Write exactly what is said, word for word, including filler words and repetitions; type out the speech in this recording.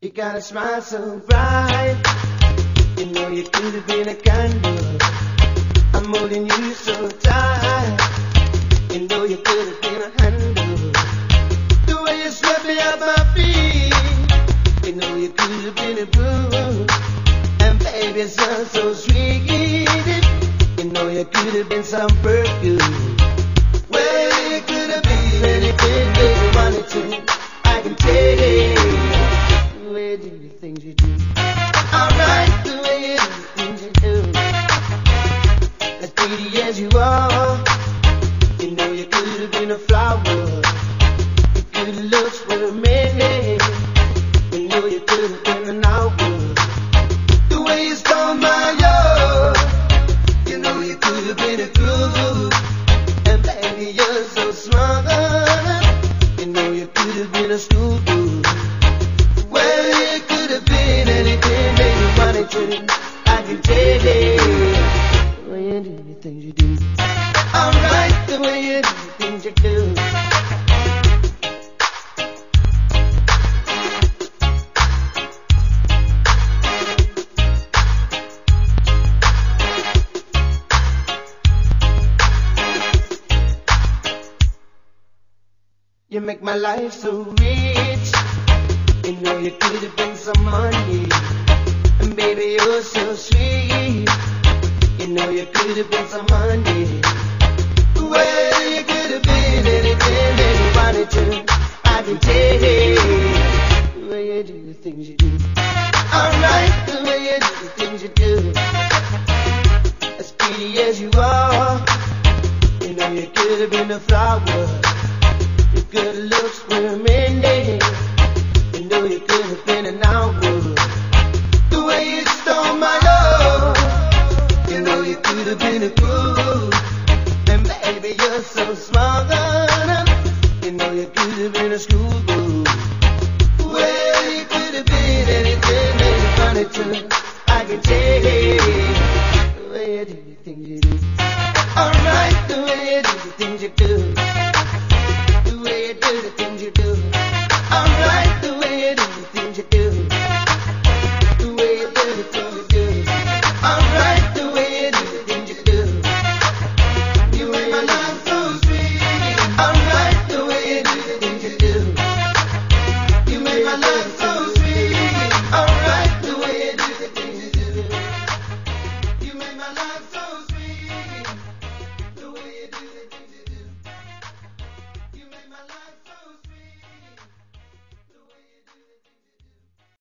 You got a smile so bright, you know you could have been a candle. I'm holding you so tight, you know you could have been a handle. The way you swept me off my feet, you know you could have been a blue. And baby, it sounds so sweet, you know you could have been some perfume. Well, you could have been anything that you wanted to, I can tell you. The way you do the things you do, alright, the way you do the things you do. As pretty as you are, you know you could have been a flower. Your good looks were amazing, you know you could have been an hour. The way you stole my love, you know you could have been a groove. And baby, you're so smart, you know you could have been a school girl. Well, you could have been anything that you wanted to, I can tell you. The way you do the things you do, alright, the way you do the things you do. You make my life so rich, you know you could have been some money. And baby, you're so sweet, you know you could have been some honey. Well, you could have been anything that you wanted to, I can tell you. The way you do the things you do, alright, the way you do the things you do. As pretty as you are, you know you could have been a flower. Your good looks were amazing, you know you could have been an hour. The way you stole my love, you know you could have been a groove. And baby, you're so smart, you know you could have been a schoolgirl. Well, you could have been anything that you wanted to, I can tell you. The way you do the things you do, alright, the way you do the things you do.